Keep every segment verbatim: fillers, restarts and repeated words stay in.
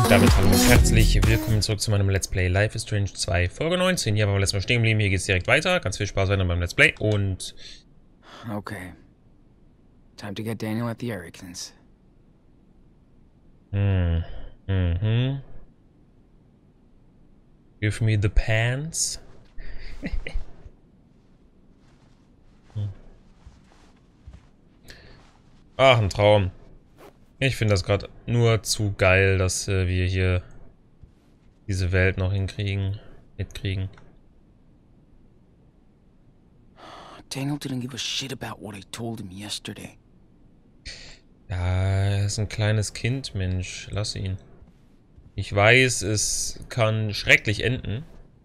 Damit hallo und herzlich willkommen zurück zu meinem Let's Play Life is Strange zwei, Folge neunzehn. Hier waren wir letztes Mal stehen geblieben, hier geht es direkt weiter. Ganz viel Spaß weiter beim Let's Play und... Okay. Time to get Daniel at the Ericksons. Hm. Mhm. Give me the pants. hm. Ach, ein Traum. Ich finde das gerade nur zu geil, dass äh, wir hier diese Welt noch hinkriegen, mitkriegen. Daniel didn't give a shit about what I told him yesterday. Ja, er ist ein kleines Kind, Mensch. Lass ihn. Ich weiß, es kann schrecklich enden.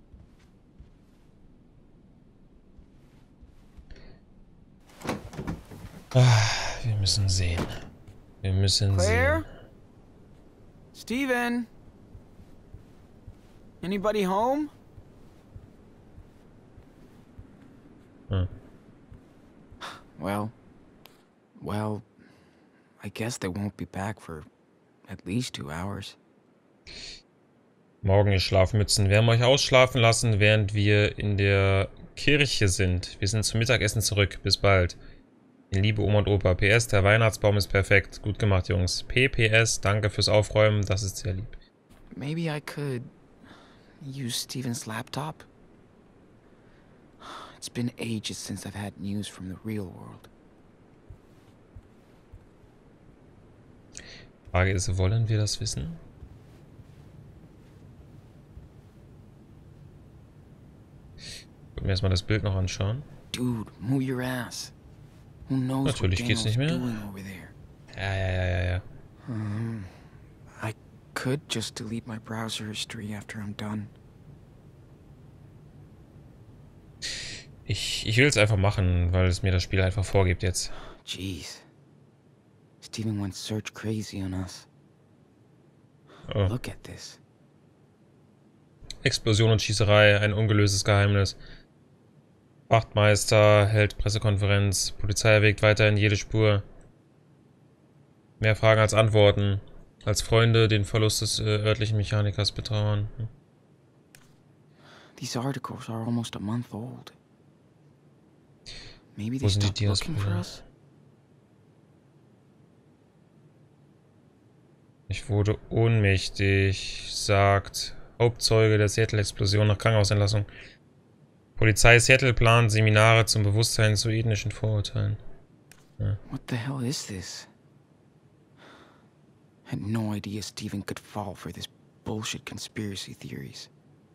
Ah, wir müssen sehen. Wir müssen Claire? sehen. Steven? Anybody home? Hm. Well, well, I guess they won't be back for at least two hours. Morgen, ihr Schlafmützen. Wir haben euch ausschlafen lassen, während wir in der Kirche sind. Wir sind zum Mittagessen zurück. Bis bald. Liebe Oma und Opa. P S, der Weihnachtsbaum ist perfekt. Gut gemacht, Jungs. P P S, danke fürs Aufräumen. Das ist sehr lieb. Maybe I could use Steven's laptop? It's been ages since I've had news from the real world. Frage ist, wollen wir das wissen? Ich wollte mir erstmal das Bild noch anschauen. Dude, move your ass. Who knows Natürlich what geht's nicht Daniel's mehr. doing over there? Ja, ja, ja, ja, ja. Um, I could just delete my browser history after I'm done. Ich, ich will es einfach machen, weil es mir das Spiel einfach vorgibt jetzt. Jeez. Steven went search crazy on us. Oh. Look at this. Explosion und Schießerei, ein ungelöstes Geheimnis. Wachtmeister hält Pressekonferenz. Polizei erwägt weiterhin jede Spur. Mehr Fragen als Antworten. Als Freunde den Verlust des äh, örtlichen Mechanikers betrauern. Hm. These articles are almost a month old. Maybe Wo they sind die stopped looking for Dias-Brüder? us? Ich wurde ohnmächtig, sagt Hauptzeuge der Seattle-Explosion nach Krankenhausentlassung. Polizei Seattle plant Seminare zum Bewusstsein zu ethnischen Vorurteilen. Ja. What the hell is this? Had no idea Steven could fall for this bullshit conspiracy theories.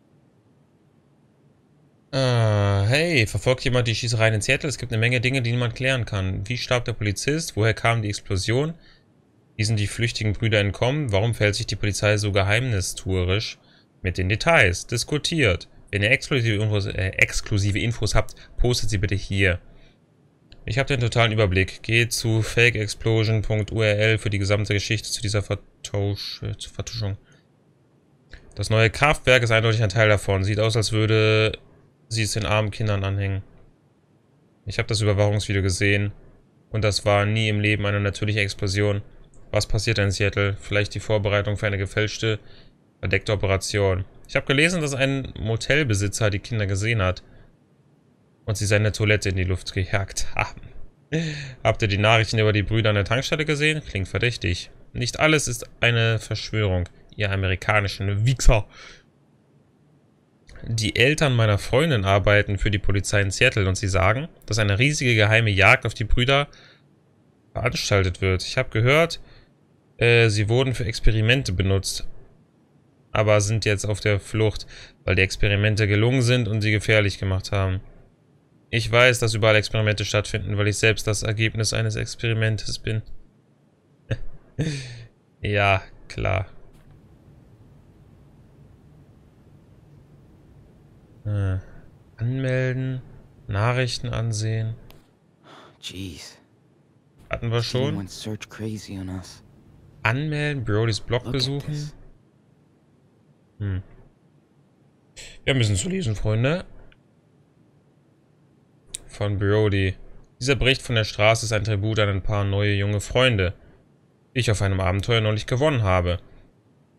Ah, hey, verfolgt jemand die Schießereien in Seattle? Es gibt eine Menge Dinge, die niemand klären kann. Wie starb der Polizist? Woher kam die Explosion? Wie sind die flüchtigen Brüder entkommen? Warum verhält sich die Polizei so geheimnistuerisch mit den Details? Diskutiert. Wenn ihr exklusive Infos, äh, exklusive Infos habt, postet sie bitte hier. Ich habe den totalen Überblick. Geht zu fake explosion punkt U R L für die gesamte Geschichte zu dieser Vertausch, äh, zur Vertuschung. Das neue Kraftwerk ist eindeutig ein Teil davon. Sieht aus, als würde sie es den armen Kindern anhängen. Ich habe das Überwachungsvideo gesehen und das war nie im Leben eine natürliche Explosion. Was passiert in Seattle? Vielleicht die Vorbereitung für eine gefälschte, verdeckte Operation. Ich habe gelesen, dass ein Motelbesitzer die Kinder gesehen hat und sie seine Toilette in die Luft gejagt haben. Habt ihr die Nachrichten über die Brüder an der Tankstelle gesehen? Klingt verdächtig. Nicht alles ist eine Verschwörung, ihr amerikanischen Wichser. Die Eltern meiner Freundin arbeiten für die Polizei in Seattle und sie sagen, dass eine riesige geheime Jagd auf die Brüder veranstaltet wird. Ich habe gehört, äh, sie wurden für Experimente benutzt, aber sind jetzt auf der Flucht, weil die Experimente gelungen sind und sie gefährlich gemacht haben. Ich weiß, dass überall Experimente stattfinden, weil ich selbst das Ergebnis eines Experimentes bin. Ja, klar. Äh, anmelden, Nachrichten ansehen. Jeez. Hatten wir Steven schon. went search crazy on us. Anmelden, Brodys Blog Look at besuchen. this. Hm. Wir müssen zu lesen, Freunde. Von Brody. Dieser Bericht von der Straße ist ein Tribut an ein paar neue junge Freunde, die ich auf einem Abenteuer neulich gewonnen habe.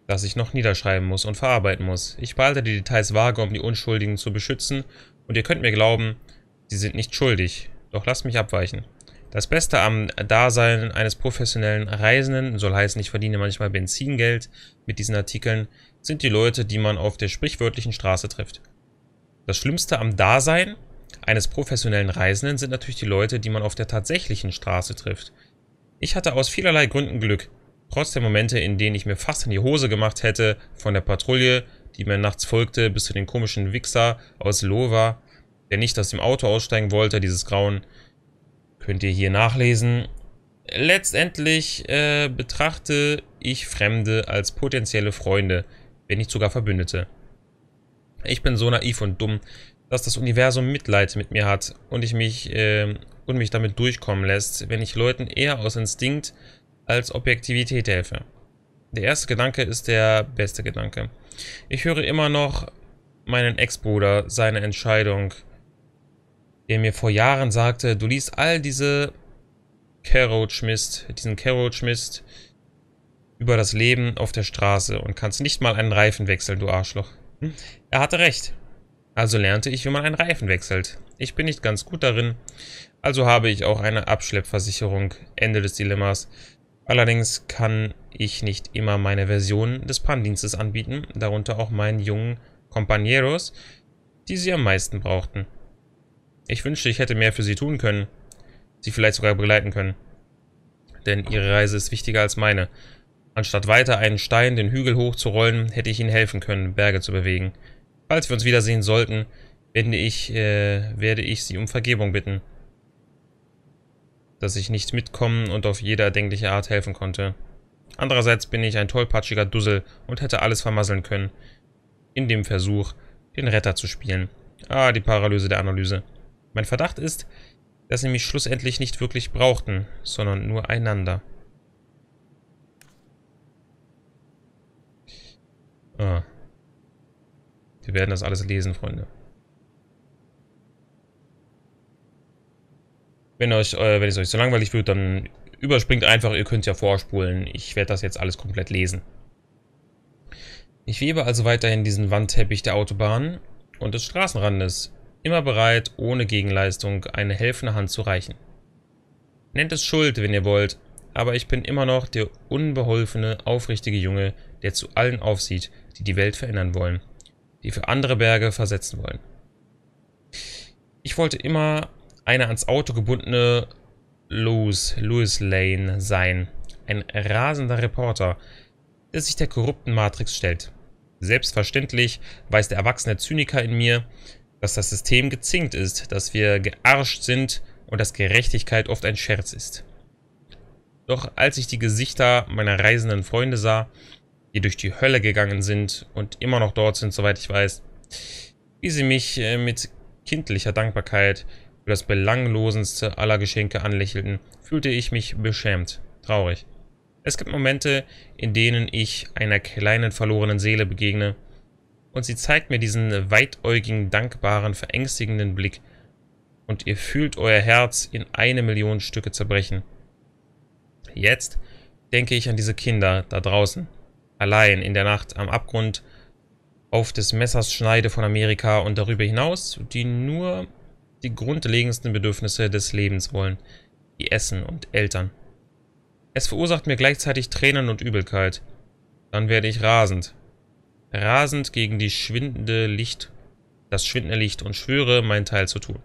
das ich noch niederschreiben muss und verarbeiten muss. Ich behalte die Details vage, um die Unschuldigen zu beschützen, und ihr könnt mir glauben, sie sind nicht schuldig. Doch lasst mich abweichen. Das Beste am Dasein eines professionellen Reisenden, soll heißen, ich verdiene manchmal Benzingeld mit diesen Artikeln, sind die Leute, die man auf der sprichwörtlichen Straße trifft. Das Schlimmste am Dasein eines professionellen Reisenden sind natürlich die Leute, die man auf der tatsächlichen Straße trifft. Ich hatte aus vielerlei Gründen Glück. Trotz der Momente, in denen ich mir fast in die Hose gemacht hätte, von der Patrouille, die mir nachts folgte, bis zu den komischen Wichser aus Lova, der nicht aus dem Auto aussteigen wollte, dieses Grauen, könnt ihr hier nachlesen. Letztendlich äh, betrachte ich Fremde als potenzielle Freunde, wenn nicht sogar Verbündete. Ich bin so naiv und dumm, dass das Universum Mitleid mit mir hat und ich mich äh, und mich damit durchkommen lässt, wenn ich Leuten eher aus Instinkt als Objektivität helfe. Der erste Gedanke ist der beste Gedanke. Ich höre immer noch meinen Ex-Bruder, seine Entscheidung, der mir vor Jahren sagte, du liest all diese Carroach-Mist, diesen Carroach-Mist über das Leben auf der Straße und kannst nicht mal einen Reifen wechseln, du Arschloch. Hm? Er hatte recht. Also lernte ich, wie man einen Reifen wechselt. Ich bin nicht ganz gut darin, also habe ich auch eine Abschleppversicherung. Ende des Dilemmas. Allerdings kann ich nicht immer meine Version des Panndienstes anbieten, darunter auch meinen jungen Compañeros, die sie am meisten brauchten. Ich wünschte, ich hätte mehr für sie tun können, sie vielleicht sogar begleiten können. Denn ihre Reise ist wichtiger als meine. Anstatt weiter einen Stein den Hügel hochzurollen, hätte ich ihnen helfen können, Berge zu bewegen. Falls wir uns wiedersehen sollten, werde ich, äh, werde ich sie um Vergebung bitten, dass ich nicht mitkommen und auf jede erdenkliche Art helfen konnte. Andererseits bin ich ein tollpatschiger Dussel und hätte alles vermasseln können, in dem Versuch, den Retter zu spielen. Ah, die Paralyse der Analyse. Mein Verdacht ist, dass sie mich schlussendlich nicht wirklich brauchten, sondern nur einander. Ah. Wir werden das alles lesen, Freunde. Wenn, euch, äh, wenn es euch so langweilig wird, dann überspringt einfach, ihr könnt ja vorspulen. Ich werde das jetzt alles komplett lesen. Ich webe also weiterhin diesen Wandteppich der Autobahn und des Straßenrandes, immer bereit, ohne Gegenleistung eine helfende Hand zu reichen. Nennt es Schuld, wenn ihr wollt, aber ich bin immer noch der unbeholfene, aufrichtige Junge, der zu allen aufsieht, die die Welt verändern wollen, die für andere Berge versetzen wollen. Ich wollte immer eine ans Auto gebundene Louis, Louis Lane sein, ein rasender Reporter, der sich der korrupten Matrix stellt. Selbstverständlich weiß der erwachsene Zyniker in mir, dass das System gezinkt ist, dass wir gearscht sind und dass Gerechtigkeit oft ein Scherz ist. Doch als ich die Gesichter meiner reisenden Freunde sah, die durch die Hölle gegangen sind und immer noch dort sind, soweit ich weiß, wie sie mich äh, mit kindlicher Dankbarkeit für das belanglosendste aller Geschenke anlächelten, fühlte ich mich beschämt, traurig. Es gibt Momente, in denen ich einer kleinen verlorenen Seele begegne, und sie zeigt mir diesen weitäugigen, dankbaren, verängstigenden Blick, und ihr fühlt euer Herz in eine Million Stücke zerbrechen. Jetzt denke ich an diese Kinder da draußen, allein in der Nacht am Abgrund, auf des Messers Schneide von Amerika und darüber hinaus, die nur die grundlegendsten Bedürfnisse des Lebens wollen, wie Essen und Eltern. Es verursacht mir gleichzeitig Tränen und Übelkeit. Dann werde ich rasend. Rasend gegen die schwindende Licht, das schwindende Licht und schwöre, meinen Teil zu tun.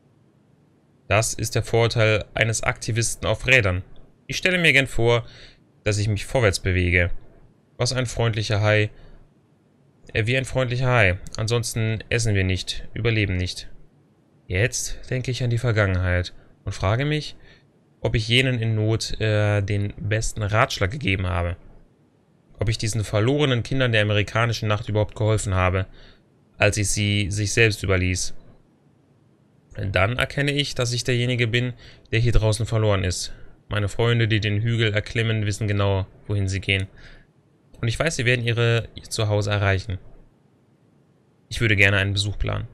Das ist der Vorteil eines Aktivisten auf Rädern. Ich stelle mir gern vor, dass ich mich vorwärts bewege. Was ein freundlicher Hai. Äh, wie ein freundlicher Hai. Ansonsten essen wir nicht, überleben nicht. Jetzt denke ich an die Vergangenheit und frage mich, ob ich jenen in Not äh, den besten Ratschlag gegeben habe. Ob ich diesen verlorenen Kindern der amerikanischen Nacht überhaupt geholfen habe, als ich sie sich selbst überließ. Dann erkenne ich, dass ich derjenige bin, der hier draußen verloren ist. Meine Freunde, die den Hügel erklimmen, wissen genau, wohin sie gehen. Und ich weiß, sie werden ihre, ihr Zuhause erreichen. Ich würde gerne einen Besuch planen.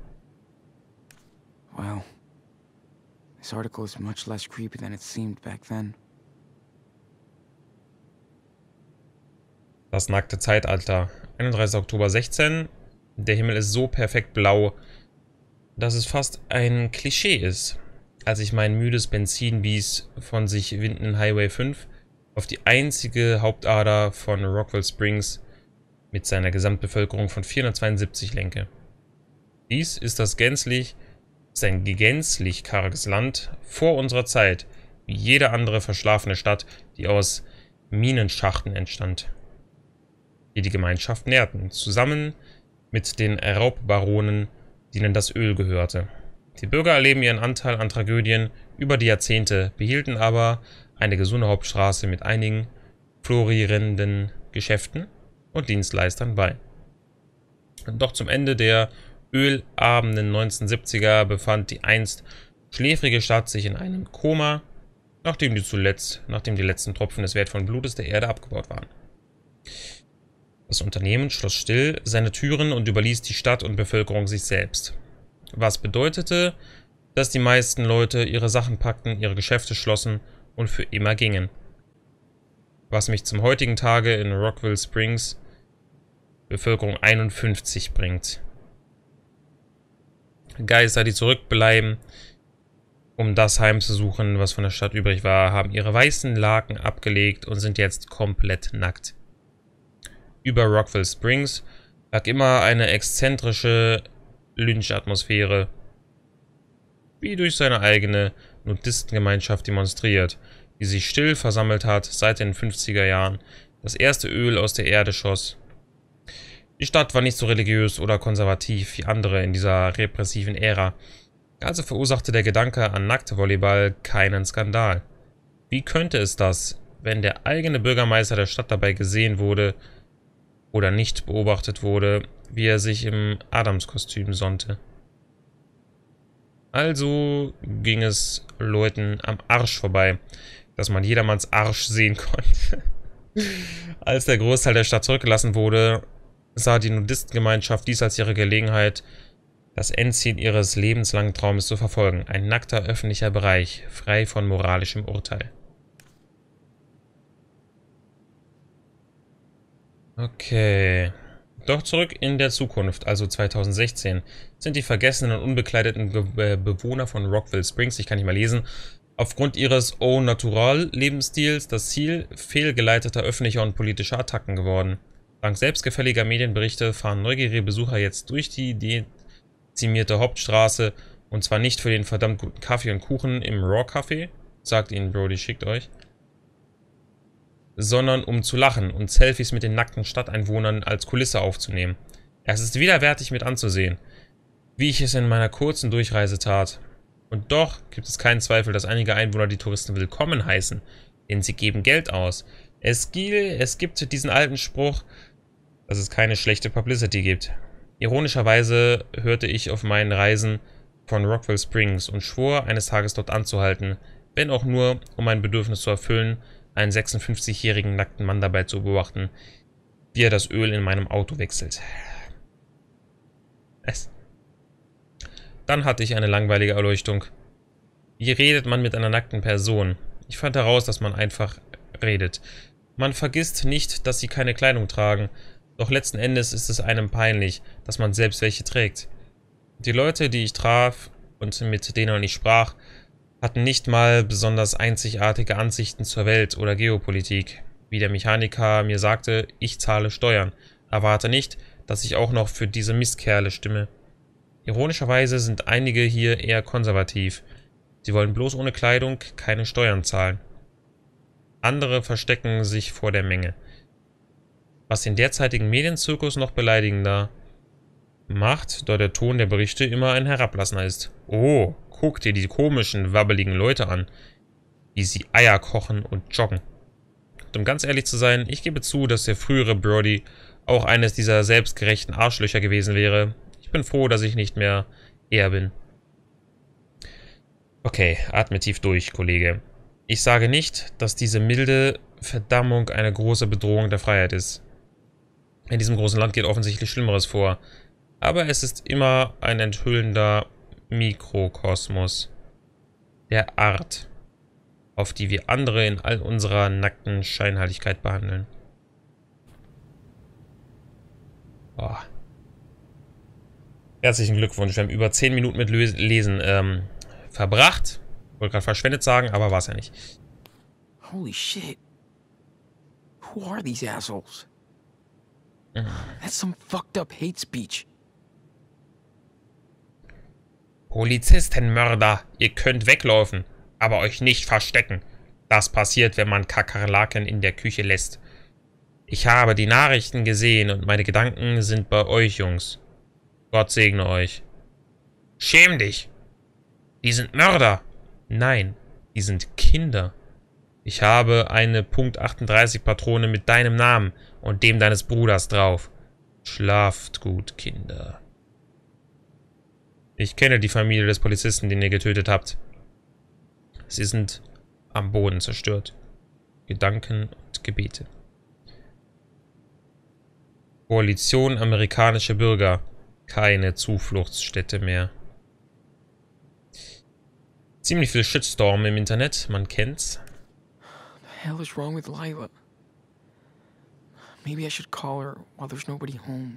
Wow. This article is much less creepy than it seemed back then. Das nackte Zeitalter. einunddreißigster Oktober sechzehn. Der Himmel ist so perfekt blau, dass es fast ein Klischee ist. Als ich mein müdes Benzinbiest von sich windenden Highway fünf auf die einzige Hauptader von Rockville Springs mit seiner Gesamtbevölkerung von vierhundertzweiundsiebzig lenke. Dies ist das gänzlich, ist ein gänzlich karges Land vor unserer Zeit, wie jede andere verschlafene Stadt, die aus Minenschachten entstand, die die Gemeinschaft nährten, zusammen mit den Raubbaronen, denen das Öl gehörte. Die Bürger erleben ihren Anteil an Tragödien über die Jahrzehnte, behielten aber eine gesunde Hauptstraße mit einigen florierenden Geschäften und Dienstleistern bei. Doch zum Ende der ölarmen neunzehnhundertsiebziger befand die einst schläfrige Stadt sich in einem Koma, nachdem die zuletzt, nachdem die letzten Tropfen des wertvollen Blutes der Erde abgebaut waren. Das Unternehmen schloss still seine Türen und überließ die Stadt und Bevölkerung sich selbst. Was bedeutete, dass die meisten Leute ihre Sachen packten, ihre Geschäfte schlossen und für immer gingen. Was mich zum heutigen Tage in Rockville Springs Bevölkerung einundfünfzig bringt. Geister, die zurückbleiben, um das heimzusuchen, was von der Stadt übrig war, haben ihre weißen Laken abgelegt und sind jetzt komplett nackt. Über Rockville Springs lag immer eine exzentrische Lynchatmosphäre, wie durch seine eigene Nudistengemeinschaft demonstriert, die sich still versammelt hat seit den fünfziger Jahren, das erste Öl aus der Erde schoss. Die Stadt war nicht so religiös oder konservativ wie andere in dieser repressiven Ära, also verursachte der Gedanke an Nacktvolleyball keinen Skandal. Wie könnte es das, wenn der eigene Bürgermeister der Stadt dabei gesehen wurde oder nicht beobachtet wurde, wie er sich im Adamskostüm sonnte? Also ging es Leuten am Arsch vorbei, dass man jedermanns Arsch sehen konnte. Als der Großteil der Stadt zurückgelassen wurde, sah die Nudistengemeinschaft dies als ihre Gelegenheit, das Endziel ihres lebenslangen Traumes zu verfolgen. Ein nackter öffentlicher Bereich, frei von moralischem Urteil. Okay. Doch zurück in der Zukunft, also zweitausendsechzehn, sind die vergessenen und unbekleideten Be Bewohner von Rockville Springs, ich kann nicht mal lesen, aufgrund ihres Au-Natural-Lebensstils das Ziel fehlgeleiteter öffentlicher und politischer Attacken geworden. Dank selbstgefälliger Medienberichte fahren neugierige Besucher jetzt durch die dezimierte Hauptstraße, und zwar nicht für den verdammt guten Kaffee und Kuchen im Raw Café, sagt ihnen Brody, schickt euch, sondern um zu lachen und Selfies mit den nackten Stadteinwohnern als Kulisse aufzunehmen. Es ist widerwärtig mit anzusehen, wie ich es in meiner kurzen Durchreise tat. Und doch gibt es keinen Zweifel, dass einige Einwohner die Touristen willkommen heißen, denn sie geben Geld aus. Es, es gibt diesen alten Spruch, dass es keine schlechte Publicity gibt. Ironischerweise hörte ich auf meinen Reisen von Rockville Springs und schwor, eines Tages dort anzuhalten, wenn auch nur, um mein Bedürfnis zu erfüllen, einen sechsundfünfzigjährigen nackten Mann dabei zu beobachten, wie er das Öl in meinem Auto wechselt. Es. Dann hatte ich eine langweilige Erleuchtung. Wie redet man mit einer nackten Person? Ich fand heraus, dass man einfach redet. Man vergisst nicht, dass sie keine Kleidung tragen, doch letzten Endes ist es einem peinlich, dass man selbst welche trägt. Die Leute, die ich traf und mit denen ich sprach, hatten nicht mal besonders einzigartige Ansichten zur Welt oder Geopolitik. Wie der Mechaniker mir sagte, ich zahle Steuern. Erwarte nicht, dass ich auch noch für diese Mistkerle stimme. Ironischerweise sind einige hier eher konservativ. Sie wollen bloß ohne Kleidung keine Steuern zahlen. Andere verstecken sich vor der Menge. Was den derzeitigen Medienzirkus noch beleidigender macht, da der Ton der Berichte immer ein herablassender ist. Oh, guck dir die komischen, wabbeligen Leute an, wie sie Eier kochen und joggen. Und um ganz ehrlich zu sein, ich gebe zu, dass der frühere Brody auch eines dieser selbstgerechten Arschlöcher gewesen wäre. Ich bin froh, dass ich nicht mehr er bin. Okay, atme tief durch, Kollege. Ich sage nicht, dass diese milde Verdammung eine große Bedrohung der Freiheit ist. In diesem großen Land geht offensichtlich Schlimmeres vor. Aber es ist immer ein enthüllender Mikrokosmos der Art, auf die wir andere in all unserer nackten Scheinheiligkeit behandeln. Oh. Herzlichen Glückwunsch. Wir haben über zehn Minuten mit Lesen ähm, verbracht. Wollte gerade verschwendet sagen, aber war es ja nicht. Holy shit. Who are these assholes? That's some fucked up hate speech. Polizistenmörder, ihr könnt weglaufen, aber euch nicht verstecken. Das passiert, wenn man Kakerlaken in der Küche lässt. Ich habe die Nachrichten gesehen und meine Gedanken sind bei euch, Jungs. Gott segne euch. Schäm dich! Die sind Mörder! Nein, die sind Kinder. Ich habe eine Punkt achtunddreißig Patrone mit deinem Namen und dem deines Bruders drauf. Schlaft gut, Kinder. Ich kenne die Familie des Polizisten, den ihr getötet habt. Sie sind am Boden zerstört. Gedanken und Gebete. Koalition amerikanische Bürger. Keine Zufluchtsstätte mehr. Ziemlich viel Shitstorm im Internet, man kennt's. What the hell is wrong with Lila? Maybe I should call her while there's nobody home.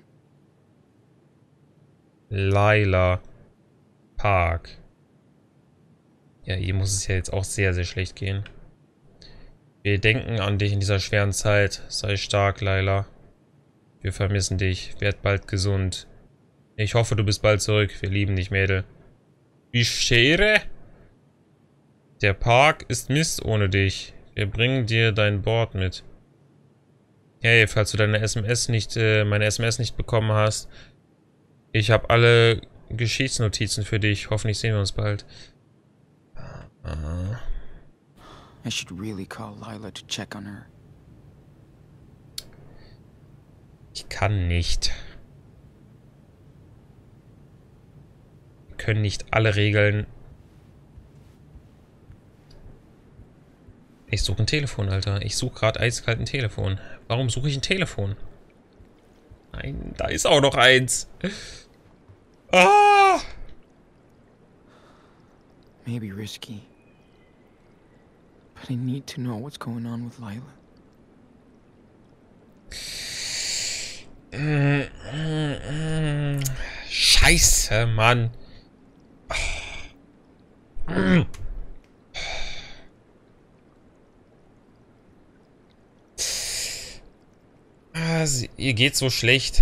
Lila Park. Ja, ihr muss es ja jetzt auch sehr, sehr schlecht gehen. Wir denken an dich in dieser schweren Zeit. Sei stark, Lila. Wir vermissen dich. Werd bald gesund. Ich hoffe, du bist bald zurück. Wir lieben dich, Mädel. Wie Schere? Der Park ist Mist ohne dich. Wir bringen dir dein Board mit. Hey, falls du deine S M S nicht, äh, meine S M S nicht bekommen hast, ich habe alle Geschichtsnotizen für dich. Hoffentlich sehen wir uns bald. Uh. I should really call Lila to check on her. Ich kann nicht. Wir können nicht alle Regeln. Ich suche ein Telefon, Alter. Ich suche gerade eiskalt ein Telefon. Warum suche ich ein Telefon? Nein, da ist auch noch eins. Ah! Maybe risky. But I need to know what's going on with Lila. Scheiße, Mann. Ah, sie, ihr geht so schlecht.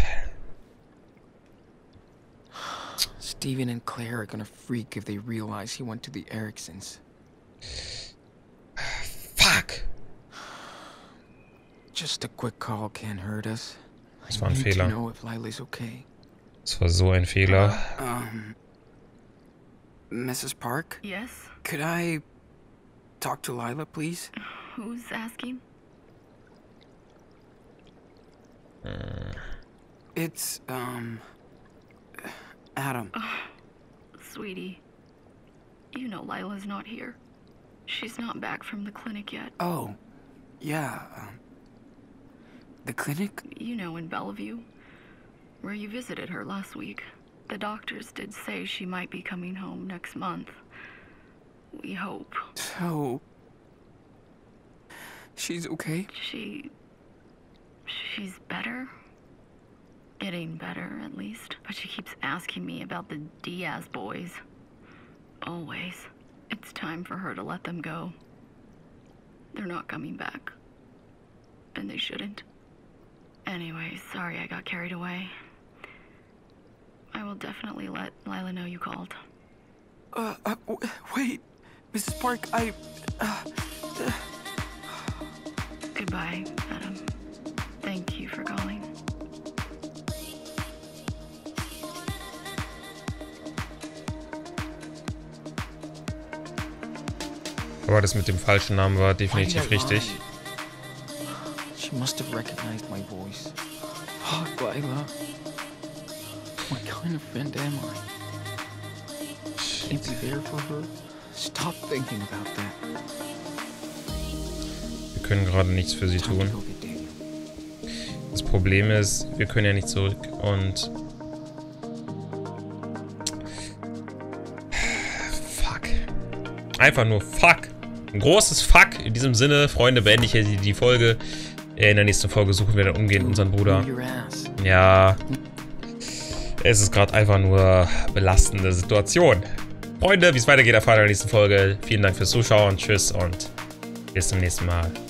Steven and Claire are gonna freak if they realize he went to the Ericksons. Fuck. Just a quick call can't hurt us. Das war ein I need Fehler. to know if Lila's okay. Das war so ein Fehler. Um, Missus Park? Yes? Could I talk to Lila, please? Who's asking? Hm. It's, um, Adam. Oh, sweetie, you know Lila's not here. She's not back from the clinic yet. Oh, yeah, um, the clinic? You know, in Bellevue, where you visited her last week. The doctors did say she might be coming home next month. We hope. So, she's okay? She... she's better? Getting better, at least. But she keeps asking me about the Diaz boys. Always. It's time for her to let them go. They're not coming back. And they shouldn't. Anyway, sorry I got carried away. I will definitely let Lila know you called. Uh, uh w wait. Missus Park, I... Uh, uh... Goodbye, Adam. Thank you for calling. Aber das mit dem falschen Namen war definitiv richtig. She must have recognized my voice. Fuck, Lila. What kind of friend am I? Can't be there for her. Stop thinking about that. Wir können gerade nichts für sie tun. Das Problem ist, wir können ja nicht zurück und... Fuck. Einfach nur Fuck. Ein großes Fuck. In diesem Sinne, Freunde, beende ich hier die, die Folge. In der nächsten Folge suchen wir dann umgehend unseren Bruder. Ja... Es ist gerade einfach nur belastende Situation. Freunde, wie es weitergeht, erfahrt ihr in der nächsten Folge. Vielen Dank fürs Zuschauen. Tschüss und bis zum nächsten Mal.